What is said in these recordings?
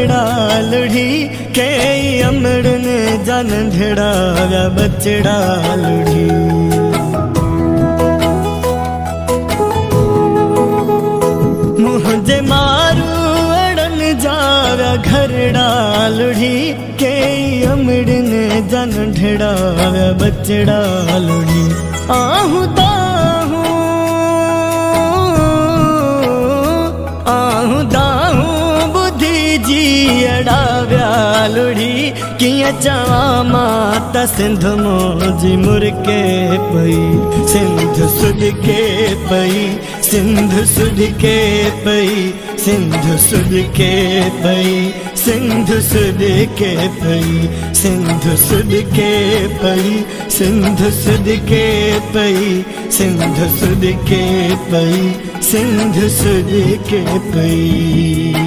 अमड़ा लुढ़ी के अमड़न जन ढेड़ा व्या बचड़ा लुढ़ी। मुझे मारू अड़न जाव्या घरड़ा लुढ़ी के अमड़न जन ढेड़ा व्या बचड़ा लुढ़ी। आहू दाहू बुद्धि जी अड़ाव्या लुढ़ी किया चवा माता सिंध मोजी मुरके पई सिंध सुध के पई सिंध सुध के पई सिंध सुध के पई सिंध सुध के पई सिंध सुध के पई सिंध सुध के पई सिंध सुध के पई सिंध सुध के पई।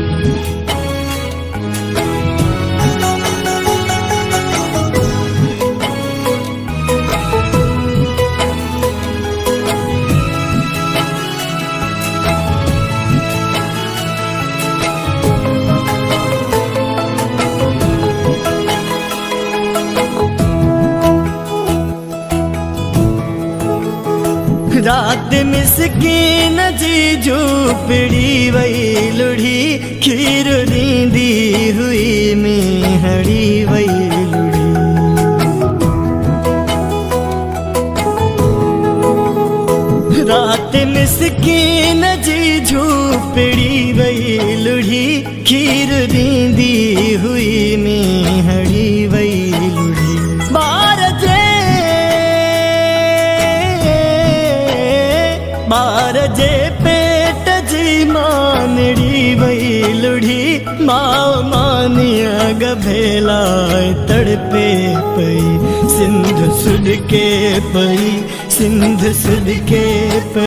रात मिसकीन जी झूपड़ी वही लुढ़ी खीर नींदी हुई मेहड़ी वही लुढ़ी। रात मिसकीन जी झूपड़ी वही लुढ़ी खीर नींदी हुई मेहड़ी वही लुढ़ी। बार जे पेट जी मानड़ी वही लुढ़ी माओ मानिया गभेला तड़पे पई सिंध सुध के पई सिंध सुध के पई।